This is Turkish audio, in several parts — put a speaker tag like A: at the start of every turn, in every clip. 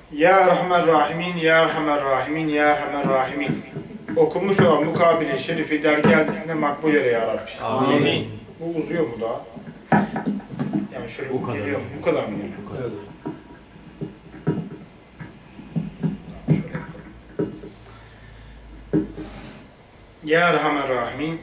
A: Ya Rahman Rahimin, Ya Rahman Rahimin, Ya Rahman Rahimin. Okunmuş olan mukabele-i şerifi dergi hazretinde makbul eyle ya Rabbi.
B: Amin.
A: Bu uzuyor mu daha? Yani şöyle bu geliyor mu? Bu kadar mı geliyor?
B: Bu kadar.
A: Şöyle yapalım. Ya Rahman Rahimin.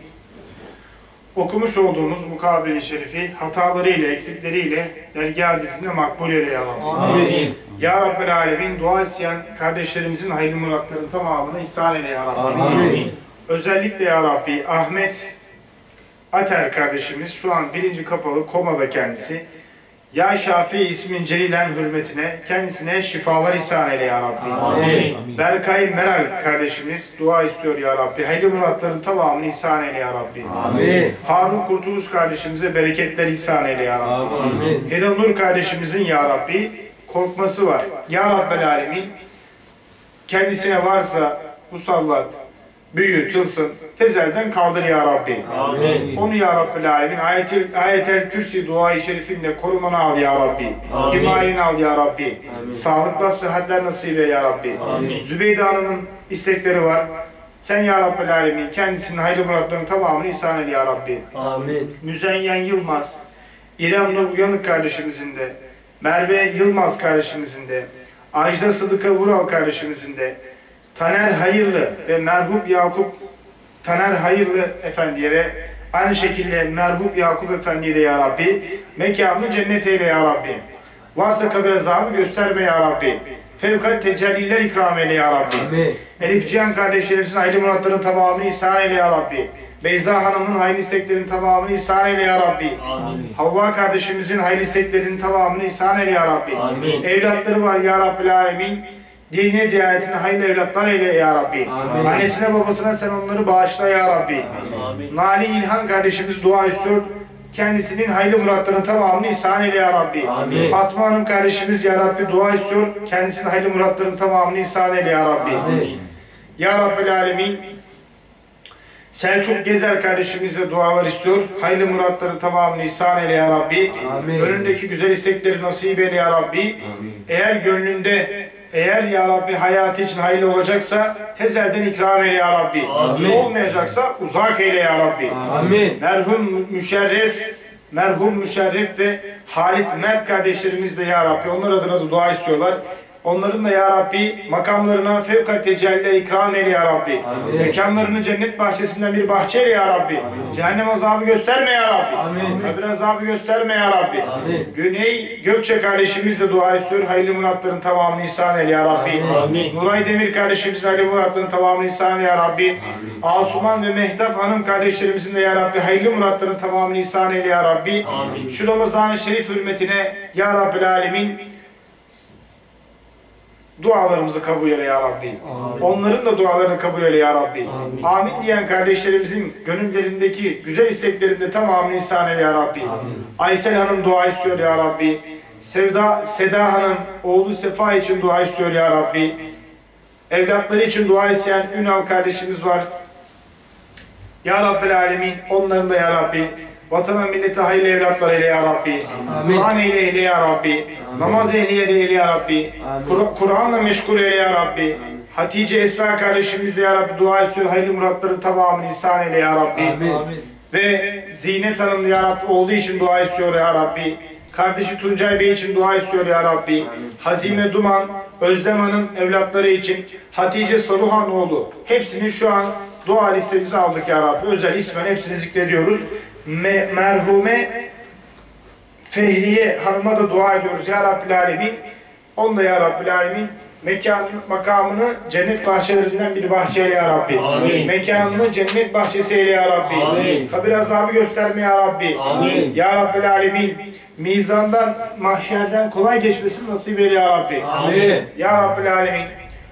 A: Okumuş olduğumuz mukabele-i şerifi hatalarıyla, eksikleriyle dergi hazretinde makbul eyle ya Rabbi.
B: Amin.
A: Ya Rabbel Alemin, dua isteyen kardeşlerimizin hayırlı muratlarının tamamını ihsan eyle ya Rabbi.
B: Amin.
A: Özellikle ya Rabbi Ahmet Ater kardeşimiz şu an 1. kapalı komada kendisi. Ya Şafii ismin celilen hürmetine kendisine şifalar ihsan eyle ya Rabbi.
B: Amin.
A: Berkay Meral kardeşimiz dua istiyor ya Rabbi. Hayırlı muratların tamamını ihsan eyle ya Rabbi.
B: Amin.
A: Harun Kurtuluş kardeşimize bereketler ihsan eyle ya Rabbi.
B: Amin.
A: Hiranur kardeşimizin ya Rabbi korkması var. Ya Rabbel Alemin kendisine varsa musallat, büyü, tılsım tezelden kaldır ya Rabbi.
B: Amin.
A: Onu ya Rabbel Alemin ayetel kürsi dua-i şerifinle korumana al ya Rabbi.
B: Amin.
A: Himayeni al ya Rabbi.
B: Amin.
A: Sağlıkla sıhhatler nasip eyle ya Rabbi.
B: Amin.
A: Zübeyde Hanım'ın istekleri var. Sen ya Rabbel Alemin kendisinin hayırlı muratlarının tamamını ihsan eyle ya Rabbi.
B: Amin.
A: Müzeyyen Yılmaz, İrem Nur Uyanık kardeşimizin de, Merve Yılmaz kardeşimizin de, Ajda Sıdıka Vural kardeşimizin de, Taner Hayırlı ve Merhub Yakup Taner Hayırlı Efendi'ye ve aynı şekilde Merhub Yakup Efendi'ye de ya Rabbi, mekanını cennet eyle ya Rabbi. Varsa kabir azabı gösterme ya Rabbi. Fevkat tecelliler ikram eyle ya Rabbi.
B: Amin.
A: Elif Cihan kardeşlerimizin hayırlı muratlarının tamamını ihsan eyle ya Rabbi. Beyza Hanım'ın hayırlı isteklerinin tamamını ihsan eyle ya Rabbi.
B: Amin.
A: Havva kardeşimizin hayırlı isteklerinin tamamını ihsan eyle ya Rabbi.
B: Amin.
A: Evlatları var ya Rabbil Alemin. Dine, diyanetine hayırlı evlatlar eyle ya Rabbi.
B: Amin.
A: Annesine babasına sen onları bağışla ya Rabbi.
B: Amin.
A: Nali İlhan kardeşimiz dua istiyor. Kendisinin hayırlı muratlarının tamamını ihsan eyle ya Rabbi.
B: Amin.
A: Fatma Hanım kardeşimiz ya Rabbi dua istiyor. Kendisinin hayırlı muratlarının tamamını ihsan eyle ya Rabbi.
B: Amin.
A: Ya Rabbil Alemin. Selçuk Gezer kardeşimiz de dualar istiyor. Hayırlı muratları tamamını ihsan eyle ya Rabbi.
B: Amin.
A: Önündeki güzel istekleri nasip eyle ya Rabbi.
B: Amin.
A: Eğer gönlünde, eğer ya Rabbi hayatı için hayırlı olacaksa tezelden ikram eyle ya Rabbi.
B: Amin.
A: Olmayacaksa uzak eyle ya Rabbi.
B: Amin.
A: Merhum Müşerref ve Halit Mert kardeşlerimiz de ya Rabbi onlar adına da dua istiyorlar. Onların da ya Rabbi makamlarına fevkat tecelliler ikram eyle ya Rabbi.
B: Amin.
A: Mekanlarını cennet bahçesinden bir bahçe eyle ya Rabbi.
B: Amin.
A: Cehennem azabı gösterme ya Rabbi.
B: Amin.
A: Kabir azabı gösterme ya Rabbi.
B: Amin.
A: Güney Gökçe kardeşimiz de dua istiyor. Hayırlı muratların tamamını ihsan eyle ya Rabbi.
B: Amin.
A: Nuray Demir kardeşimizin hayırlı muratların tamamını ihsan eyle ya Rabbi. Asuman ve Mehtap Hanım kardeşlerimizin de ya Rabbi hayırlı muratların tamamını ihsan eyle ya Rabbi.
B: Amin.
A: Şu Ramazan-ı Şerif hürmetine ya Rabbil Alemin dualarımızı kabul eyle ya Rabbi.
B: Amin.
A: Onların da dualarını kabul eyle ya Rabbi.
B: Amin.
A: Amin diyen kardeşlerimizin gönüllerindeki güzel isteklerinde tamamını ihsan eyle ya Rabbi.
B: Amin.
A: Aysel Hanım dua istiyor ya Rabbi. Seda Hanım oğlu Sefa için dua istiyor ya Rabbi. Evlatları için dua isteyen Ünal kardeşimiz var. Ya Rabbil Alemin onların da ya Rabbi. Vatana millete hayırlı evlatlar eyle ya Rabbi.
B: Amin.
A: Kur'an eyle ya Rabbi. Namaz eyle ya Rabbi.
B: Amin.
A: Kur'an'la meşgul eyle ya Rabbi. Hatice Esra kardeşimiz de ya Rabbi dua istiyor. Hayırlı muratları tamamını ihsan eyle ya Rabbi.
B: Amin.
A: Ve Zinet Hanım da ya Rabbi olduğu için dua istiyor ya Rabbi. Kardeşi Tuncay Bey için dua istiyor ya Rabbi. Hazime Duman, Özlem Hanım evlatları için, Hatice Saruhanoğlu hepsini şu an dua listemize aldık ya Rabbi. Özel ismen hepsini zikrediyoruz. Merhume Fehriye Hanım'a da dua ediyoruz ya Rabbil Alemin. Onu da ya Rabbil Alemin makamını cennet bahçelerinden bir bahçeyle ya Rabbi.
B: Amin.
A: Mekanını cennet bahçesiyle ya Rabbi.
B: Amin.
A: Kabir azabı gösterme ya Rabbi.
B: Amin.
A: Ya Rabbil Alemin. Mizandan, mahşerden kolay geçmesini nasip eyle ya Rabbi.
B: Amin.
A: Ya Rabbil Alemin.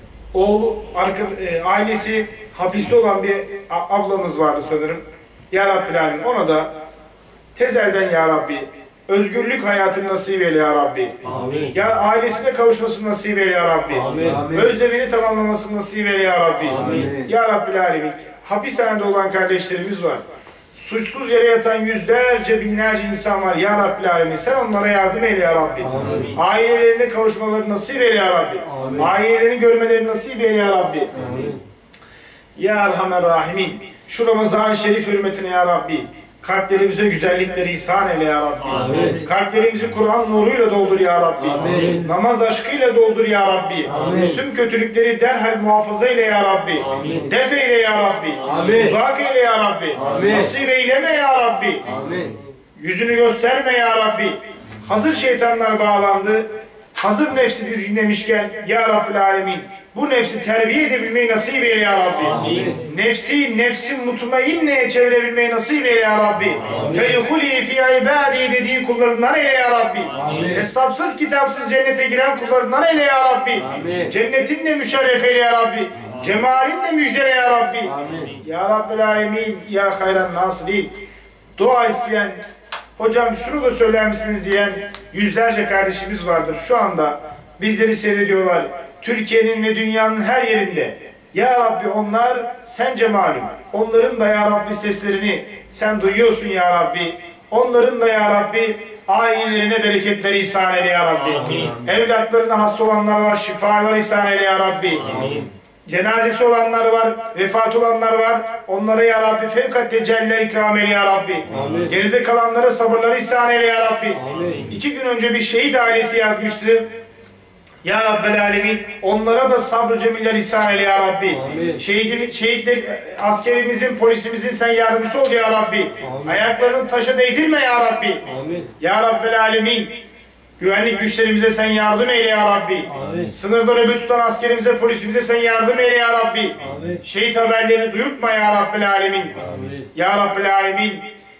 A: Ailesi hapiste olan bir ablamız vardı sanırım. Ya Rabbil Alemin. Ona da tezelden ya Rabbi. Özgürlük hayatını nasip eyle ya Rabbi.
B: Amin.
A: Ya ailesine kavuşmasını nasip eyle ya Rabbi.
B: Amin.
A: Özlemini tamamlamasını nasip eyle ya Rabbi.
B: Amin.
A: Ya Rabbil Alemin. Hapishanede olan kardeşlerimiz var. Suçsuz yere yatan yüzlerce, binlerce insan var ya Rabbil Alemin. Sen onlara yardım eyle ya Rabbi.
B: Amin.
A: Ailelerine kavuşmaları nasip eyle ya Rabbi.
B: Amin.
A: Ailelerini görmeleri nasip eyle ya Rabbi.
B: Amin.
A: Ya Erhamer Rahimin. Şu Ramazan-ı Şerif hürmetine ya Rabbi. Kalplerimize güzellikleri ihsan eyle ya Rabbi.
B: Amin.
A: Kalplerimizi Kur'an nuruyla doldur ya Rabbi.
B: Amin.
A: Namaz aşkıyla doldur ya Rabbi.
B: Amin.
A: Tüm kötülükleri derhal muhafaza eyle ya Rabbi.
B: Amin.
A: Def eyle ya Rabbi.
B: Amin.
A: Uzak eyle ya Rabbi.
B: Amin.
A: Nasip eyleme ya Rabbi.
B: Amin.
A: Yüzünü gösterme ya Rabbi. Hazır şeytanlar bağlandı. Hazır nefsi dizginlemişken ya Rabbil Alemin. Bu nefsi terbiye edebilmeyi nasip eyle ya Rabbi.
B: Amin.
A: Nefsi mutmainneye çevirebilmeyi nasip eyle ya Rabbi. Feyhuli fi ibadi dediği kullarından eyle ya Rabbi.
B: Amin.
A: Hesapsız kitapsız cennete giren kullarından eyle ya Rabbi.
B: Amin.
A: Cennetinle müşerref eyle ya Rabbi. Cemalinle müjdele ya Rabbi.
B: Amin.
A: Ya Rabbil Alemin, ya hayran nasirin. Dua isteyen, hocam şunu da söyler misiniz diyen yüzlerce kardeşimiz vardır. Şu anda bizleri seyrediyorlar. Türkiye'nin ve dünyanın her yerinde. Ya Rabbi onlar sence malum. Onların da ya Rabbi seslerini sen duyuyorsun ya Rabbi. Onların da ya Rabbi ailelerine bereketleri ihsan eyle ya Rabbi.
B: Amin.
A: Evlatlarına hasta olanlar var, şifalar ihsan eyle ya Rabbi.
B: Amin.
A: Cenazesi olanlar var, vefat olanlar var. Onlara ya Rabbi fevkat tecelliler ikram eyle ya Rabbi.
B: Amin.
A: Geride kalanlara sabırları ihsan eyle ya Rabbi.
B: Amin.
A: 2 gün önce bir şehit ailesi yazmıştı. Ya Rabbel Alemin onlara da sabrı cemiller ihsan eyle ya Rabbi.
B: Amin.
A: Şehitler, askerimizin, polisimizin sen yardımcısı ol ya Rabbi.
B: Amin.
A: Ayaklarını taşa değdirme ya Rabbi.
B: Amin.
A: Ya Rabbel Alemin güvenlik güçlerimize sen yardım eyle ya Rabbi.
B: Amin.
A: Sınırda nöbet tutan askerimize, polisimize sen yardım eyle ya Rabbi.
B: Amin.
A: Şehit haberlerini duyurtma ya Rabbel Alemin.
B: Amin.
A: Ya Rabbel Alemin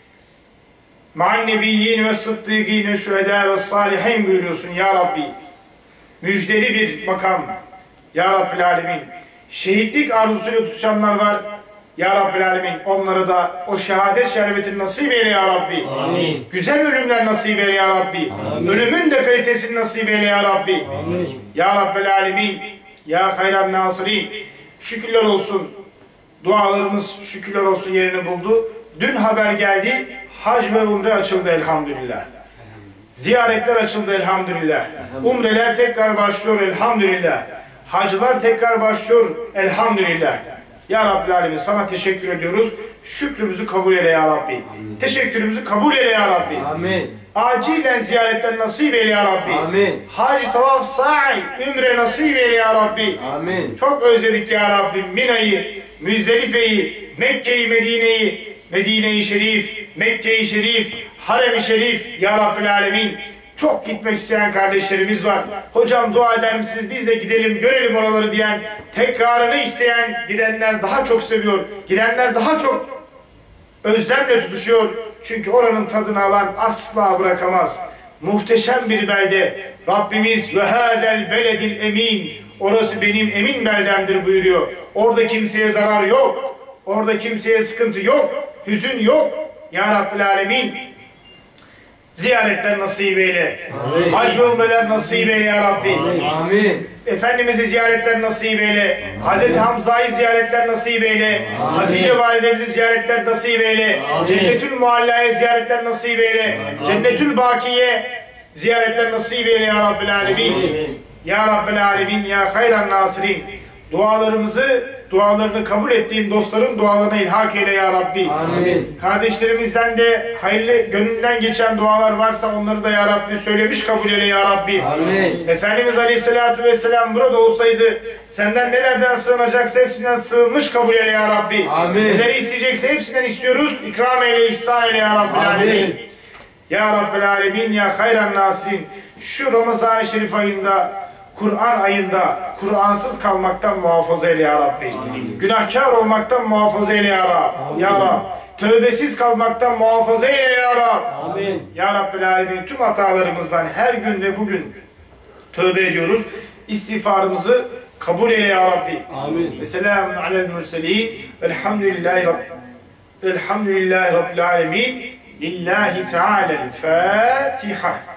A: ma'an nebiyyin ve sıddıkîn ve şühedâ ve salihin buyuruyorsun ya Rabbi. Müjdeli bir makam. Ya Rabbel Alemin. Şehitlik arzusuyla tutuşanlar var. Ya Rabbel Alemin onlara da o şehadet şerbetini nasip eyle ya Rabbi.
B: Amin.
A: Güzel ölümler nasip eyle ya Rabbi.
B: Amin.
A: Ölümün de kalitesini nasip eyle ya Rabbi.
B: Amin.
A: Ya Rabbel Alemin. Ya hayran nasirin. Şükürler olsun. Dualarımız şükürler olsun yerini buldu. Dün haber geldi. Hac ve umre açıldı elhamdülillah. Ziyaretler açıldı elhamdülillah. Umreler tekrar başlıyor elhamdülillah. Hacılar tekrar başlıyor elhamdülillah. Ya Rabbil Alemin sana teşekkür ediyoruz. Şükrümüzü kabul eyle ya Rabbi. Teşekkürümüzü kabul eyle ya Rabbi.
B: Amin.
A: Acilen ziyaretler nasip eyle ya Rabbi.
B: Amin.
A: Hac, tavaf, sa'i, ümre nasip eyle ya Rabbi.
B: Amin.
A: Çok özledik ya Rabbi. Mina'yı, Müzdelife'yi, Mekke'yi, Medine'yi, Medine-i Şerif, Mekke-i Şerif, Harem-i Şerif ya Rabbil Alemin. Çok gitmek isteyen kardeşlerimiz var. Hocam dua eder misiniz? Biz de gidelim, görelim oraları diyen, tekrarını isteyen gidenler daha çok seviyor. Gidenler daha çok özlemle tutuşuyor. Çünkü oranın tadını alan asla bırakamaz. Muhteşem bir belde. Rabbimiz ve hâzel beledil emin. Orası benim emin beldemdir buyuruyor. Orada kimseye zarar yok. Orada kimseye sıkıntı yok. Hüzün yok. Ya Rabbil Alemin. Ziyaretler nasip eyle.
B: Amin.
A: Hac ve umreler nasip eyle ya Rabbi.
B: Amin.
A: Efendimiz'i ziyaretler nasip eyle. Hazreti Hamza'yı ziyaretler nasip eyle.
B: Amin.
A: Hatice validemizi ziyaretler nasip eyle.
B: Amin.
A: Cennetül Mualla'ya ziyaretler nasip eyle.
B: Amin.
A: Cennetül Bakiye ziyaretler nasip eyle ya Rabbil Alemin.
B: Amin.
A: Ya Rabbil Alemin ya hayran nasirin. Dualarını kabul ettiğin dostların dualarına ilhak eyle ya Rabbi.
B: Amin.
A: Kardeşlerimizden de hayırlı gönlünden geçen dualar varsa onları da ya Rabbi söylemiş kabul eyle ya Rabbi.
B: Amin.
A: Efendimiz Aleyhisselatü Vesselam burada olsaydı senden nelerden sığınacaksa hepsinden sığınmış kabul eyle ya Rabbi.
B: Amin.
A: Neleri isteyecekse hepsinden istiyoruz. İkram eyle, ihsan eyle ya Rabbil
B: Amin.
A: Alemin. Ya Rabbil Alemin ya hayran nasirin. Şu Ramazan-ı Şerif ayında, Kur'an ayında Kur'ansız kalmaktan muhafaza eyle ya Rabbi. Günahkar olmaktan muhafaza eyle ya Rab. Ya Rab. Tövbesiz kalmaktan muhafaza eyle ya Rab.
B: Amin.
A: Ya Rabbil Alemin tüm hatalarımızdan her gün ve bugün tövbe ediyoruz. İstiğfarımızı kabul eyle ya Rabbi.
B: Amin.
A: Ve selamun alel murselin. Velhamdülillahi Rabbil Alemin. Lillahi Teala'l Fatiha.